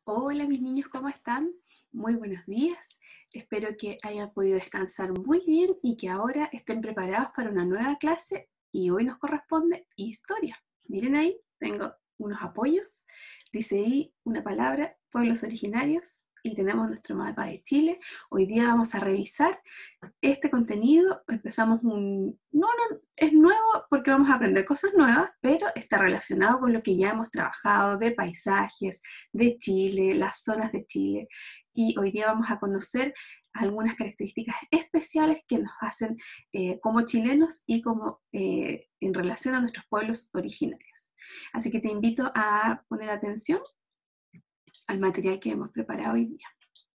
Hola mis niños, ¿cómo están? Muy buenos días. Espero que hayan podido descansar muy bien y que ahora estén preparados para una nueva clase y hoy nos corresponde historia. Miren ahí, tengo unos apoyos. Dice ahí una palabra, pueblos originarios, y tenemos nuestro mapa de Chile. Hoy día vamos a revisar este contenido. Empezamos no, es nuevo porque vamos a aprender cosas nuevas, pero está relacionado con lo que ya hemos trabajado de paisajes, de Chile, las zonas de Chile. Y hoy día vamos a conocer algunas características especiales que nos hacen como chilenos y como en relación a nuestros pueblos originarios. Así que te invito a poner atención al material que hemos preparado hoy día.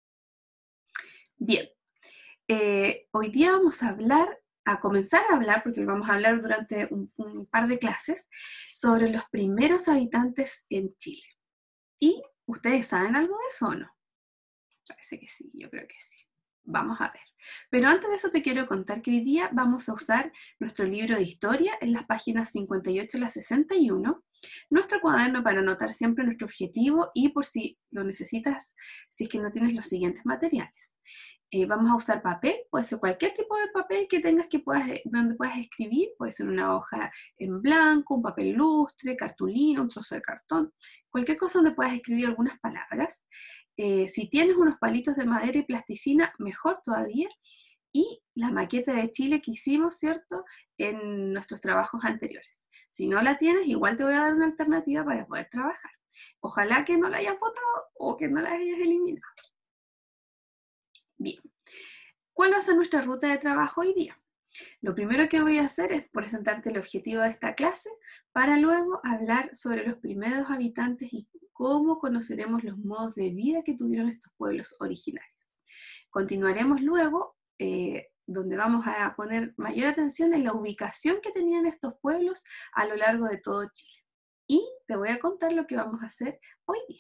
Bien, hoy día vamos a comenzar a hablar, porque vamos a hablar durante un par de clases, sobre los primeros habitantes en Chile. ¿Y ustedes saben algo de eso o no? Parece que sí, yo creo que sí. Vamos a ver. Pero antes de eso te quiero contar que hoy día vamos a usar nuestro libro de historia en las páginas 58 a la 61, nuestro cuaderno para anotar siempre nuestro objetivo y por si lo necesitas, si es que no tienes los siguientes materiales. Vamos a usar papel, puede ser cualquier tipo de papel que tengas donde puedas escribir, puede ser una hoja en blanco, un papel lustre, cartulina, un trozo de cartón, cualquier cosa donde puedas escribir algunas palabras. Si tienes unos palitos de madera y plasticina, mejor todavía. Y la maqueta de Chile que hicimos, ¿cierto?, en nuestros trabajos anteriores. Si no la tienes, igual te voy a dar una alternativa para poder trabajar. Ojalá que no la hayas votado o que no la hayas eliminado. Bien, ¿cuál va a ser nuestra ruta de trabajo hoy día? Lo primero que voy a hacer es presentarte el objetivo de esta clase para luego hablar sobre los primeros habitantes y cómo conoceremos los modos de vida que tuvieron estos pueblos originarios. Continuaremos luego, donde vamos a poner mayor atención en la ubicación que tenían estos pueblos a lo largo de todo Chile. Y te voy a contar lo que vamos a hacer hoy día.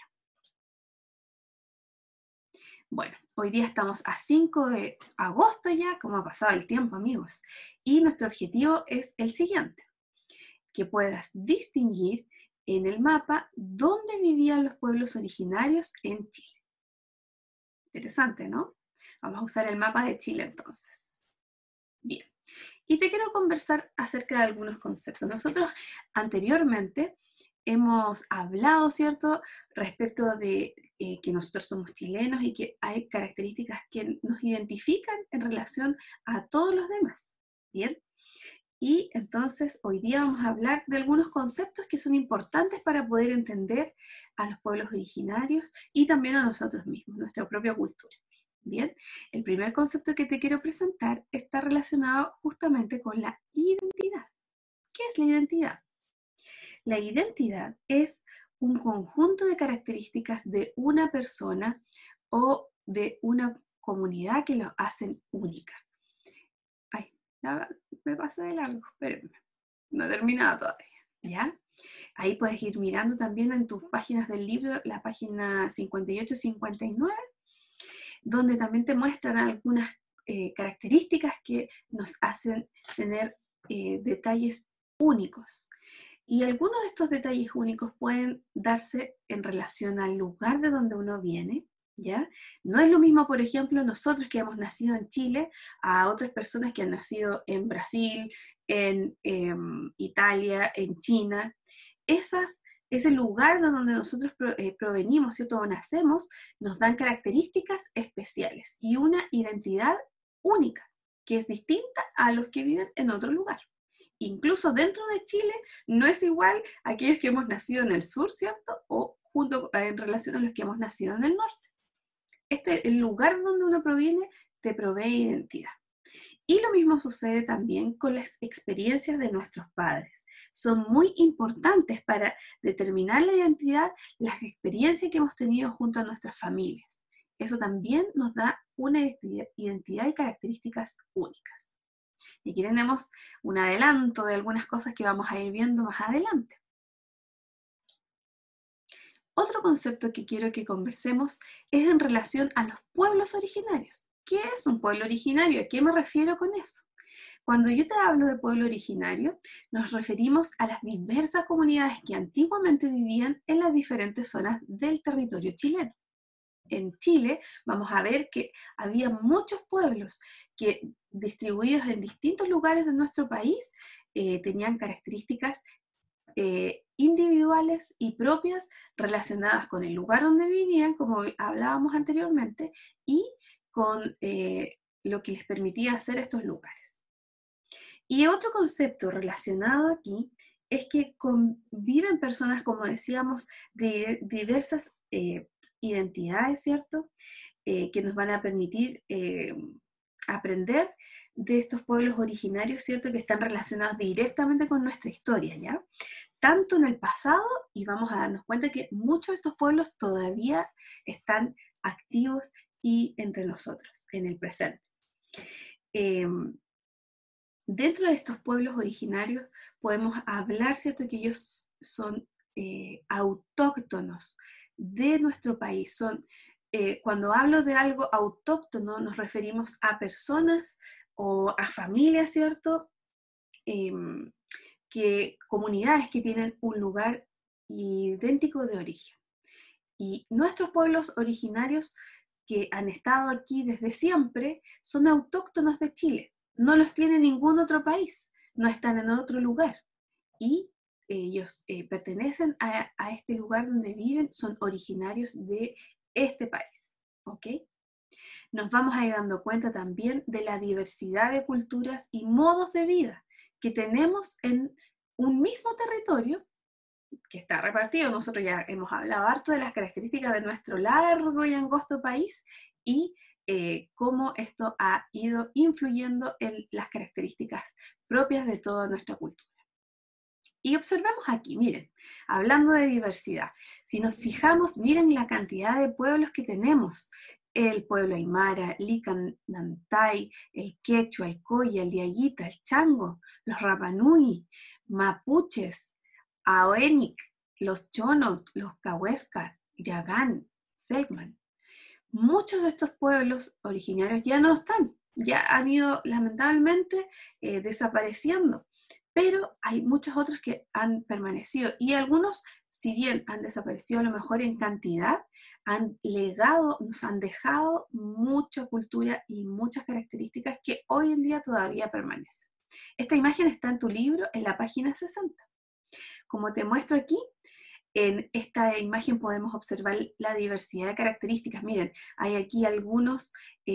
Bueno, hoy día estamos a 5 de agosto ya, como ha pasado el tiempo, amigos. Y nuestro objetivo es el siguiente, que puedas distinguir en el mapa dónde vivían los pueblos originarios en Chile. Interesante, ¿no? Vamos a usar el mapa de Chile entonces. Bien, y te quiero conversar acerca de algunos conceptos. Nosotros anteriormente hemos hablado, ¿cierto?, respecto de que nosotros somos chilenos y que hay características que nos identifican en relación a todos los demás. Bien, y entonces hoy día vamos a hablar de algunos conceptos que son importantes para poder entender a los pueblos originarios y también a nosotros mismos, nuestra propia cultura. Bien, el primer concepto que te quiero presentar está relacionado justamente con la identidad. ¿Qué es la identidad? La identidad es un conjunto de características de una persona o de una comunidad que lo hacen única. Ay, ya me pasé de largo, espérenme. No he terminado todavía, ¿ya? Ahí puedes ir mirando también en tus páginas del libro, la página 58-59, donde también te muestran algunas características que nos hacen tener detalles únicos. Y algunos de estos detalles únicos pueden darse en relación al lugar de donde uno viene, ¿ya? No es lo mismo, por ejemplo, nosotros que hemos nacido en Chile a otras personas que han nacido en Brasil, en Italia, en China. Ese lugar de donde nosotros provenimos, ¿cierto?, o nacemos, nos dan características especiales y una identidad única, que es distinta a los que viven en otro lugar. Incluso dentro de Chile no es igual a aquellos que hemos nacido en el sur, ¿cierto?, o junto en relación a los que hemos nacido en el norte. El lugar donde uno proviene te provee identidad. Y lo mismo sucede también con las experiencias de nuestros padres. Son muy importantes para determinar la identidad, las experiencias que hemos tenido junto a nuestras familias. Eso también nos da una identidad y características únicas. Y aquí tenemos un adelanto de algunas cosas que vamos a ir viendo más adelante. Otro concepto que quiero que conversemos es en relación a los pueblos originarios. ¿Qué es un pueblo originario? ¿A qué me refiero con eso? Cuando yo te hablo de pueblo originario, nos referimos a las diversas comunidades que antiguamente vivían en las diferentes zonas del territorio chileno. En Chile vamos a ver que había muchos pueblos que distribuidos en distintos lugares de nuestro país tenían características individuales y propias relacionadas con el lugar donde vivían, como hablábamos anteriormente, y con lo que les permitía hacer estos lugares. Y otro concepto relacionado aquí es que conviven personas, como decíamos, de diversas identidades, ¿cierto? Que nos van a permitir aprender de estos pueblos originarios, ¿cierto? Que están relacionados directamente con nuestra historia, ¿ya? Tanto en el pasado, y vamos a darnos cuenta que muchos de estos pueblos todavía están activos y entre nosotros, en el presente. Dentro de estos pueblos originarios podemos hablar, ¿cierto?, que ellos son autóctonos de nuestro país. Cuando hablo de algo autóctono, nos referimos a personas o a familias, ¿cierto?, comunidades que tienen un lugar idéntico de origen. Y nuestros pueblos originarios que han estado aquí desde siempre son autóctonos de Chile. No los tiene ningún otro país, no están en otro lugar. Y ellos pertenecen a este lugar donde viven, son originarios de este país. ¿Ok? Nos vamos a ir dando cuenta también de la diversidad de culturas y modos de vida que tenemos en un mismo territorio que está repartido. Nosotros ya hemos hablado harto de las características de nuestro largo y angosto país y cómo esto ha ido influyendo en las características propias de toda nuestra cultura. Y observemos aquí, miren, hablando de diversidad, si nos fijamos, miren la cantidad de pueblos que tenemos. El pueblo aymara, licanantay, el quechua, el coya, el diaguita, el chango, los rapanui, mapuches, aoenic, los chonos, los cahuéscar, yagán, selkman. Muchos de estos pueblos originarios ya no están, ya han ido lamentablemente desapareciendo, pero hay muchos otros que han permanecido y algunos, si bien han desaparecido a lo mejor en cantidad, han legado, nos han dejado mucha cultura y muchas características que hoy en día todavía permanecen. Esta imagen está en tu libro en la página 60. Como te muestro aquí, en esta imagen podemos observar la diversidad de características. Miren, hay aquí algunos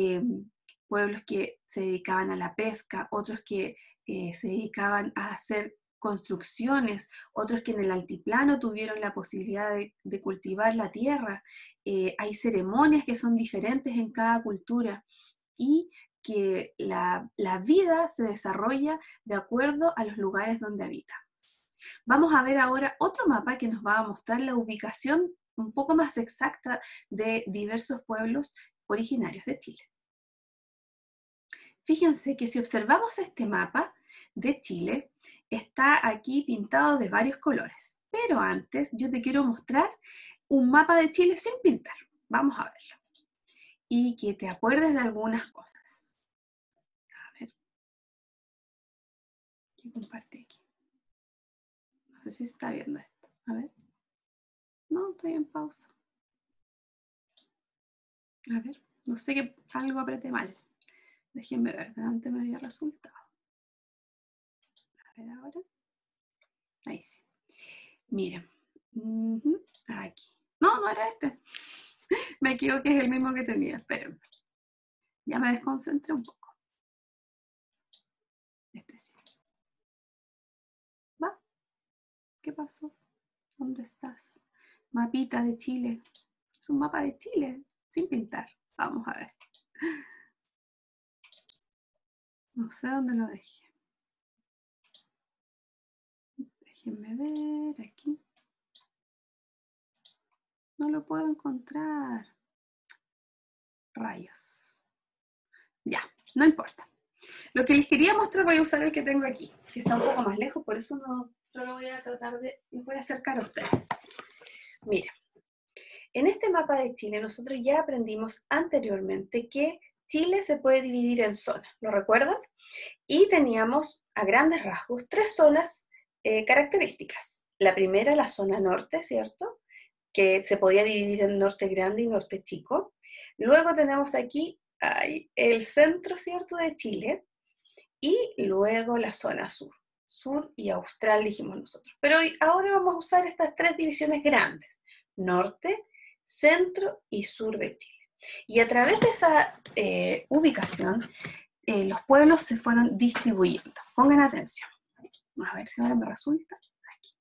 pueblos que se dedicaban a la pesca, otros que se dedicaban a hacer construcciones, otros que en el altiplano tuvieron la posibilidad de cultivar la tierra. Hay ceremonias que son diferentes en cada cultura y que la vida se desarrolla de acuerdo a los lugares donde habitan. Vamos a ver ahora otro mapa que nos va a mostrar la ubicación un poco más exacta de diversos pueblos originarios de Chile. Fíjense que si observamos este mapa de Chile, está aquí pintado de varios colores. Pero antes yo te quiero mostrar un mapa de Chile sin pintar. Vamos a verlo. Y que te acuerdes de algunas cosas. A ver. ¿Qué comparte aquí? No sé si se está viendo esto. A ver. No, estoy en pausa. A ver, no sé qué, algo apreté mal. Déjenme ver, de antes me había resultado. A ver ahora. Ahí sí. Miren. Aquí. No, no era este. Me equivoqué, es el mismo que tenía. Espérenme. Ya me desconcentré un poco. Este sí. ¿Va? ¿Qué pasó? ¿Dónde estás? Mapita de Chile. Es un mapa de Chile, sin pintar. Vamos a ver. No sé dónde lo dejé. Déjenme ver aquí. No lo puedo encontrar. Rayos. Ya, no importa. Lo que les quería mostrar, voy a usar el que tengo aquí, que está un poco más lejos, por eso no lo voy a tratar de... los voy a acercar a ustedes. Mira, en este mapa de Chile nosotros ya aprendimos anteriormente que Chile se puede dividir en zonas. ¿Lo recuerdan? Y teníamos a grandes rasgos tres zonas características. La primera, la zona norte, ¿cierto? Que se podía dividir en norte grande y norte chico. Luego tenemos aquí el centro, ¿cierto?, de Chile, y luego la zona sur, sur y austral, dijimos nosotros. Pero ahora vamos a usar estas tres divisiones grandes, norte, centro y sur de Chile. Y a través de esa ubicación, los pueblos se fueron distribuyendo. Pongan atención. A ver si ahora me resulta. Aquí.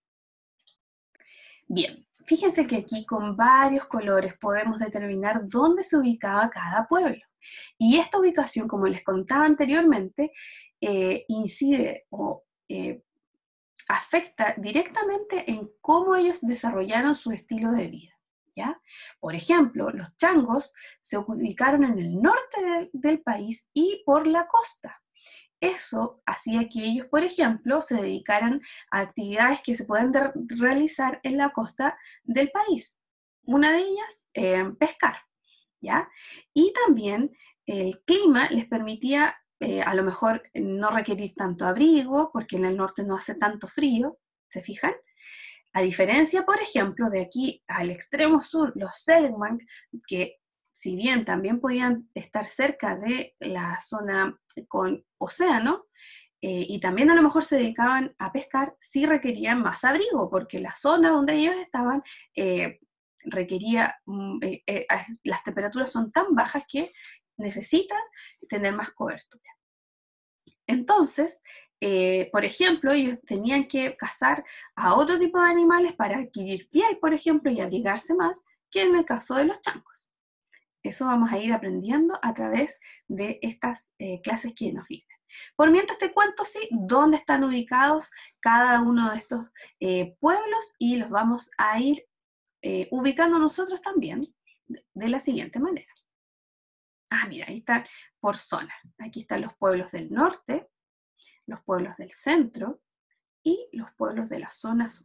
Bien, fíjense que aquí con varios colores podemos determinar dónde se ubicaba cada pueblo. Y esta ubicación, como les contaba anteriormente, incide o afecta directamente en cómo ellos desarrollaron su estilo de vida. ¿Ya? Por ejemplo, los changos se ubicaron en el norte del país y por la costa. Eso hacía que ellos, por ejemplo, se dedicaran a actividades que se pueden realizar en la costa del país. Una de ellas, pescar, ¿ya? Y también el clima les permitía a lo mejor no requerir tanto abrigo, porque en el norte no hace tanto frío, ¿se fijan? A diferencia, por ejemplo, de aquí al extremo sur, los Selknam, que si bien también podían estar cerca de la zona con océano, y también a lo mejor se dedicaban a pescar, sí requerían más abrigo, porque la zona donde ellos estaban requería, las temperaturas son tan bajas que necesitan tener más cobertura. Entonces, por ejemplo, ellos tenían que cazar a otro tipo de animales para adquirir piel, por ejemplo, y abrigarse más que en el caso de los chancos. Eso vamos a ir aprendiendo a través de estas clases que nos vienen. Por mientras te cuento, sí, dónde están ubicados cada uno de estos pueblos y los vamos a ir ubicando nosotros también de la siguiente manera. Ah, mira, ahí está por zona. Aquí están los pueblos del norte, los pueblos del centro y los pueblos de la zona sur.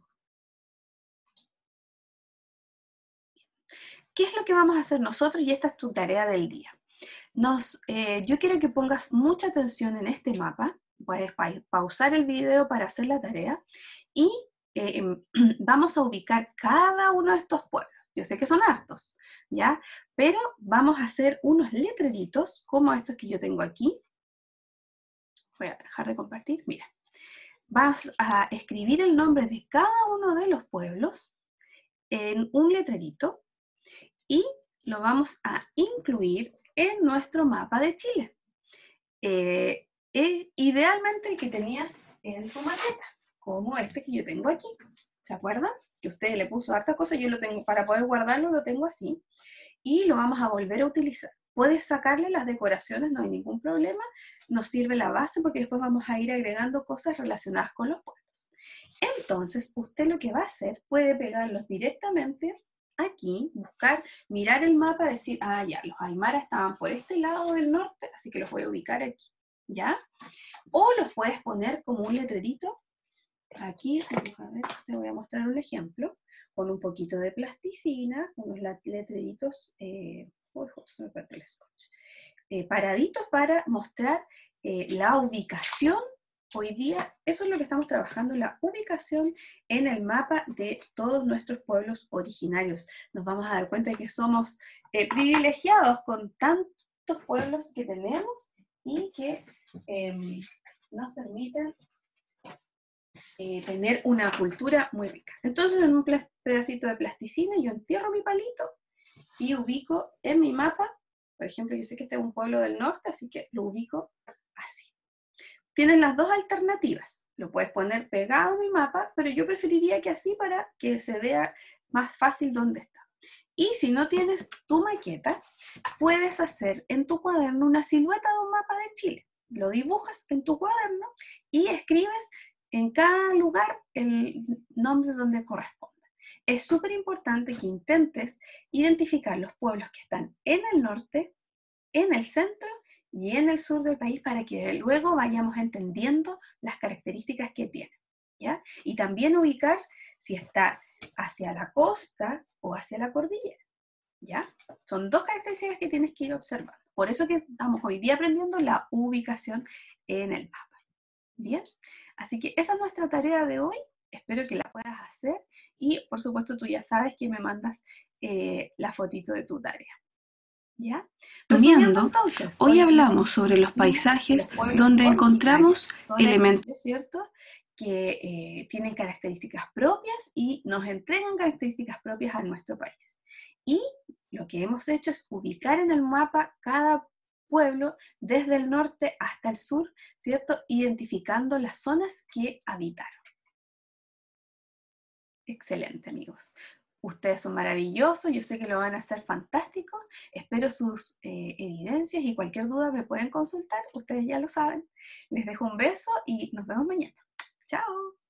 ¿Qué es lo que vamos a hacer nosotros? Y esta es tu tarea del día. Yo quiero que pongas mucha atención en este mapa. Puedes pausar el video para hacer la tarea y vamos a ubicar cada uno de estos pueblos. Yo sé que son hartos, ¿ya? Pero vamos a hacer unos letreritos como estos que yo tengo aquí. Voy a dejar de compartir. Mira, vas a escribir el nombre de cada uno de los pueblos en un letrerito y lo vamos a incluir en nuestro mapa de Chile. Idealmente el que tenías en tu maqueta, como este que yo tengo aquí. ¿Se acuerdan? Que usted le puso hartas cosas, yo lo tengo, para poder guardarlo lo tengo así. Y lo vamos a volver a utilizar. Puedes sacarle las decoraciones, no hay ningún problema. Nos sirve la base porque después vamos a ir agregando cosas relacionadas con los pueblos. Entonces, usted lo que va a hacer, puede pegarlos directamente aquí, buscar, mirar el mapa, decir, ah, ya, los aymaras estaban por este lado del norte, así que los voy a ubicar aquí, ¿ya? O los puedes poner como un letrerito. Aquí, a ver, te voy a mostrar un ejemplo, con un poquito de plasticina, unos letreritos, se me parte el scotch, paraditos para mostrar la ubicación. Hoy día, eso es lo que estamos trabajando, la ubicación en el mapa de todos nuestros pueblos originarios. Nos vamos a dar cuenta de que somos privilegiados con tantos pueblos que tenemos y que nos permiten tener una cultura muy rica. Entonces, en un pedacito de plasticina yo entierro mi palito y ubico en mi mapa, por ejemplo, yo sé que este es un pueblo del norte, así que lo ubico así. Tienes las dos alternativas. Lo puedes poner pegado en mi mapa, pero yo preferiría que así para que se vea más fácil dónde está. Y si no tienes tu maqueta, puedes hacer en tu cuaderno una silueta de un mapa de Chile. Lo dibujas en tu cuaderno y escribes en cada lugar el nombre donde corresponde. Es súper importante que intentes identificar los pueblos que están en el norte, en el centro y en el sur del país para que luego vayamos entendiendo las características que tienen, ¿ya? Y también ubicar si está hacia la costa o hacia la cordillera. ¿Ya? Son dos características que tienes que ir observando. Por eso que estamos hoy día aprendiendo la ubicación en el mapa. ¿Bien? Así que esa es nuestra tarea de hoy. Espero que la puedas hacer y por supuesto tú ya sabes que me mandas la fotito de tu tarea. ¿Ya? Resumiendo Resumiendo, entonces, hoy hoy día hablamos sobre los vimos que los paisajes pueblos donde originarios encontramos son elementos. aquellos, ¿cierto?, que tienen características propias y nos entregan características propias a nuestro país. Y lo que hemos hecho es ubicar en el mapa cada pueblo desde el norte hasta el sur, ¿cierto?, identificando las zonas que habitaron. Excelente, amigos. Ustedes son maravillosos, yo sé que lo van a hacer fantástico. Espero sus evidencias y cualquier duda me pueden consultar, ustedes ya lo saben. Les dejo un beso y nos vemos mañana. Chao.